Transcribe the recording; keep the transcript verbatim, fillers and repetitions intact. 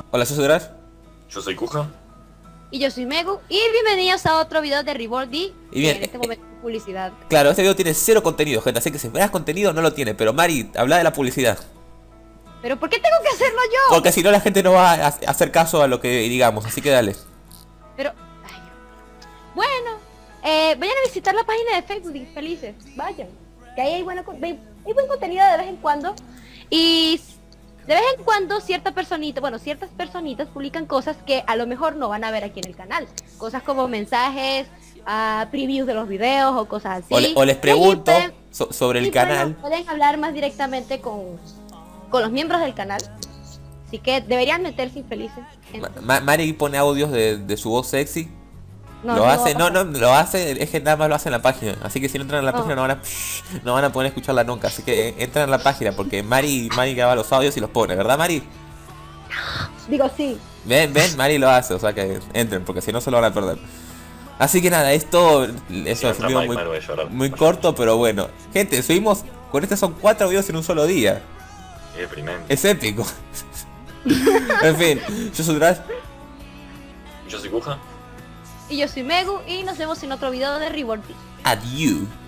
Hola, soy Sudras. Yo soy Kuja. Y yo soy Megu. Y bienvenidos a otro video de Reborn D. Y bien, en este momento eh, publicidad. Claro, este video tiene cero contenido, gente, así que si esperas contenido no lo tiene. Pero Mari, habla de la publicidad. ¿Pero por qué tengo que hacerlo yo? Porque si no la gente no va a hacer caso a lo que digamos, así que dale. Pero... ay, bueno, eh, vayan a visitar la página de Facebook de Felices. Vayan. Que ahí hay, bueno, hay buen contenido de vez en cuando. Y... de vez en cuando cierta personita, bueno, ciertas personitas publican cosas que a lo mejor no van a ver aquí en el canal. Cosas como mensajes, uh, previews de los videos o cosas así. O, le, o les pregunto pueden, so, sobre el y canal. Pueden, pueden hablar más directamente con, con los miembros del canal. Así que deberían meterse infelices. Ma Ma Mari pone audios de, de su voz sexy. No, lo no hace, no, no, no, lo hace, es que nada más lo hace en la página. Así que si no entran en la no. página no van a no van a poder escucharla nunca. Así que eh, entran en la página porque Mari, Mari graba los audios y los pone, ¿verdad, Mari? Digo sí. Ven, ven, Mari lo hace, o sea que entren, porque si no se lo van a perder. Así que nada, esto eso es un video muy, muy corto, pero bueno. Gente, subimos, con este son cuatro videos en un solo día. Qué deprimente. Es épico. En fin, yo soy Dras. Yo soy Kuja. Y yo soy Megu y nos vemos en otro video de Reborn D. Adiós.